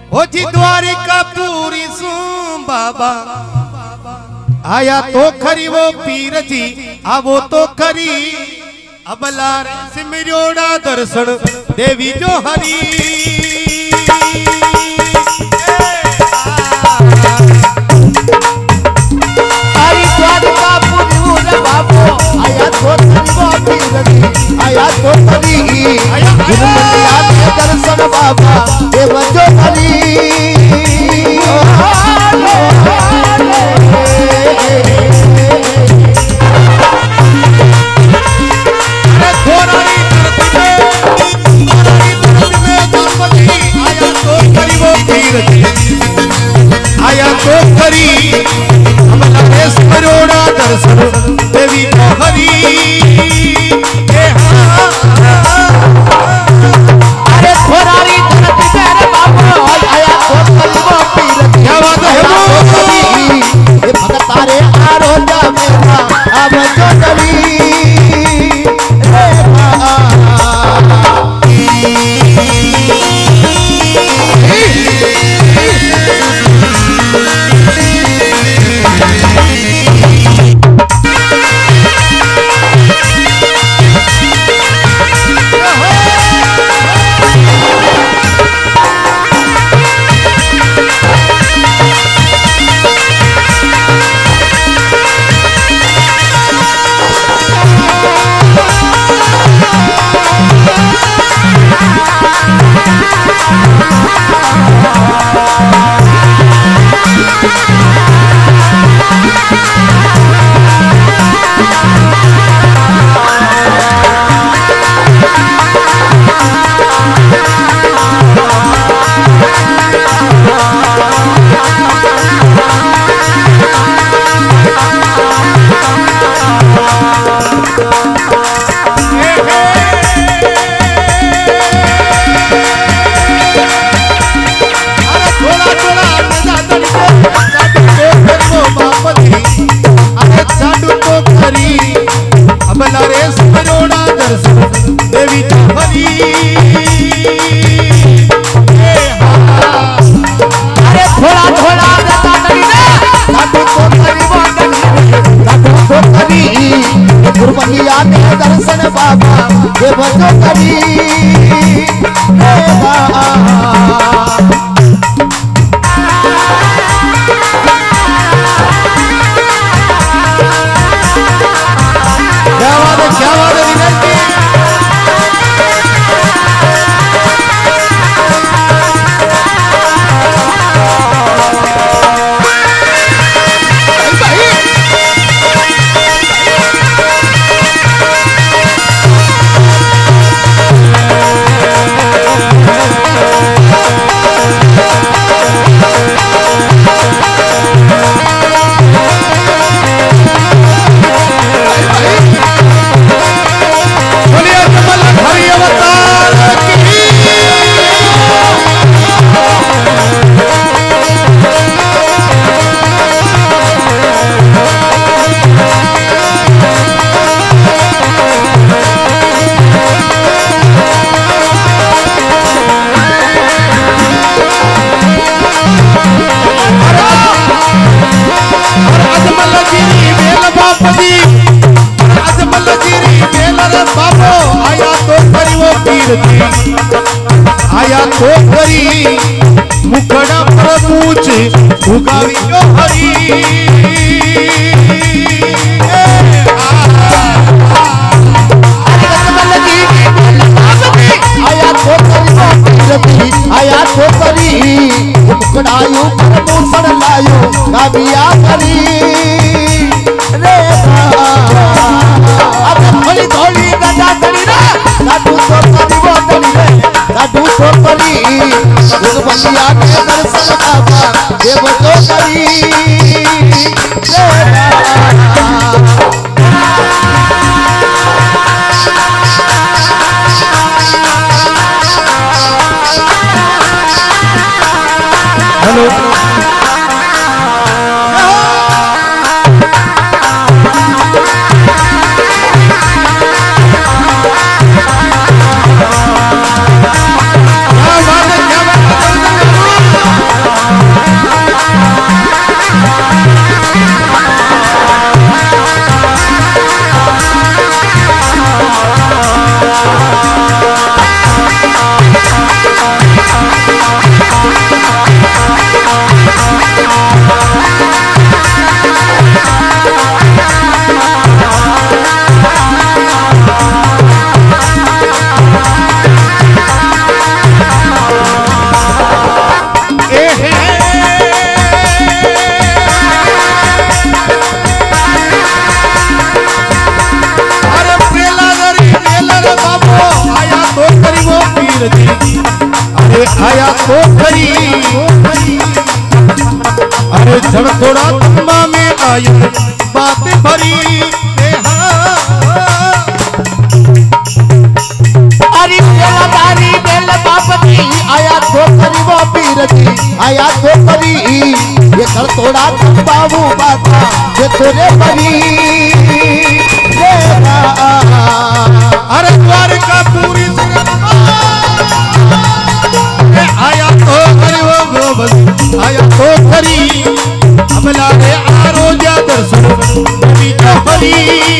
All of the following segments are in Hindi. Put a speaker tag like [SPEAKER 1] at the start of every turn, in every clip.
[SPEAKER 1] ओ जी द्वारिका पूरी सू बाबा आया तो खरी वो पीर जी आवो तो खरी अबलार सिमरोड़ा दर्शन देवी जो हरी
[SPEAKER 2] हरी द्वारिका पूरी बाबो आया तो खरी वो पीर जी आया तो खरी दर्शन बाबा देव जो हरी
[SPEAKER 1] आया तो खरी मरोड़ा दर्शन देवी तो हरी
[SPEAKER 2] अरे थोरारी धरती मेरे बाबू आया तो खरी वो पीर
[SPEAKER 1] क्या बात है
[SPEAKER 2] ये भगत तारे आरोजा मेरा अब जो डरी देवी तो हरी अरे थोड़ा थोड़ा साधु तो खरी वो साधु तो खरी गुरबलिया में दर्शन बाबा देव जो करी
[SPEAKER 1] क्या बात है आया तो करी मुखड़ा प्रभुच उगावी जो हरी
[SPEAKER 2] आया तो करी आया तो करी मुखड़ायु प्रभूषण लायो काबिया करी रे अब थोड़ी थोड़ी गदा करी रे साधु तो करी वो करी रे साधु तो करी गुरबलिया के दर्शन बाबा देव तो करी
[SPEAKER 1] हेलो खरी अरे जड़ थोड़ा तम्बा में आई बात भरी
[SPEAKER 2] अरे बेलदारी बेल बापती आया तो करी वो पीर जी आया तो करी ये कर थोड़ा बाबू बाता ये तोरे बरी
[SPEAKER 1] अरे द्वारका पूरी आया तो करी वो बस आया तो करी अमला रे आरोजा दर्शन देवी तो हरी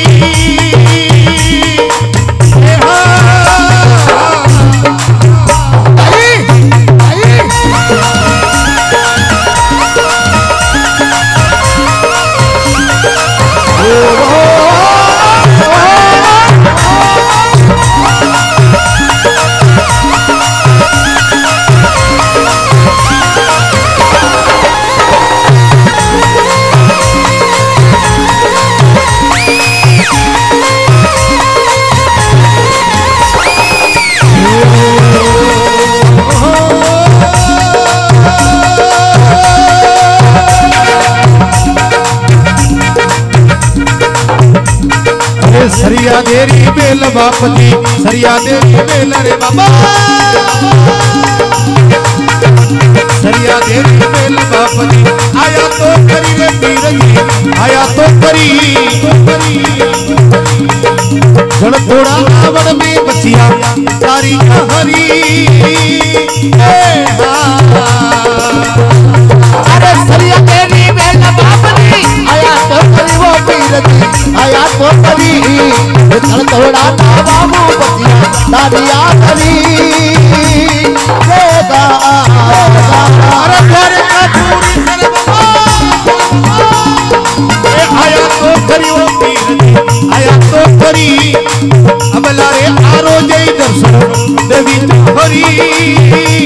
[SPEAKER 1] सरिया देरी बेल बापती सरिया देरी बेल रे बाबा सरिया देरी बेल बापती आया तो करी रे पीरजी आया तो करी जड़ थोड़ा आवड़ में बचिया तारी हरी
[SPEAKER 2] अरे सरिया देरी बेल बापती आया तो करी वो पीरजी आया तो करी चल थोड़ा बाबू बतिया दादिया करी देगा
[SPEAKER 1] अरे द्वारका पूरी आया तो करी वो पीर आया तो करी अमला रे आरोजे दर्शन देवी तो हरी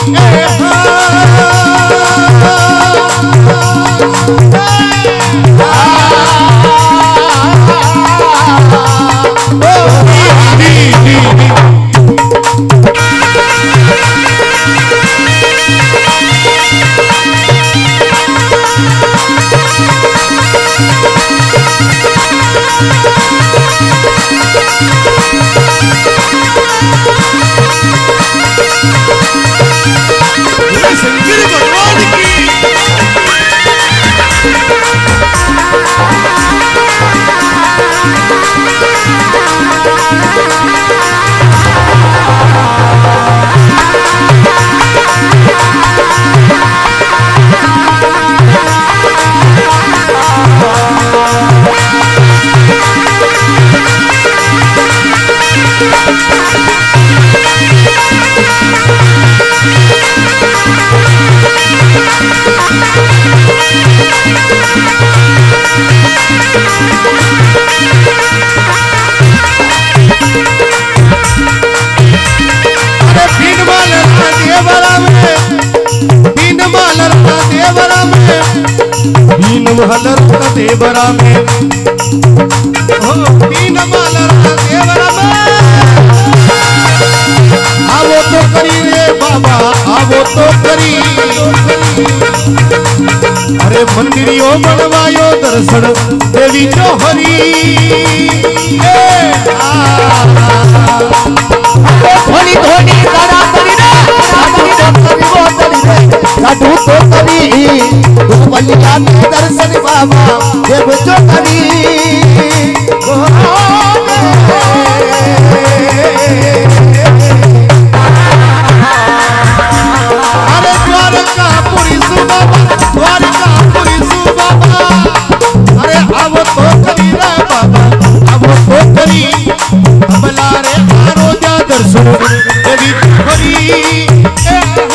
[SPEAKER 1] हलर देवरा में हो तीन मालर देवरा में आवो तो करी रे बाबा आवो तो करी अरे मंदिरियो बनवायो दर्शन देवी जो हरी
[SPEAKER 2] धोनी धोनी करा करी रे साधु तो करी दुर्बलिया में दर्शन बाबा देव जो करी
[SPEAKER 1] अरे द्वारका पुरी सुबाबा अरे अब तो करी रे बाबा अब तो करी अमला रे आरोजा दर्शन देवी हरी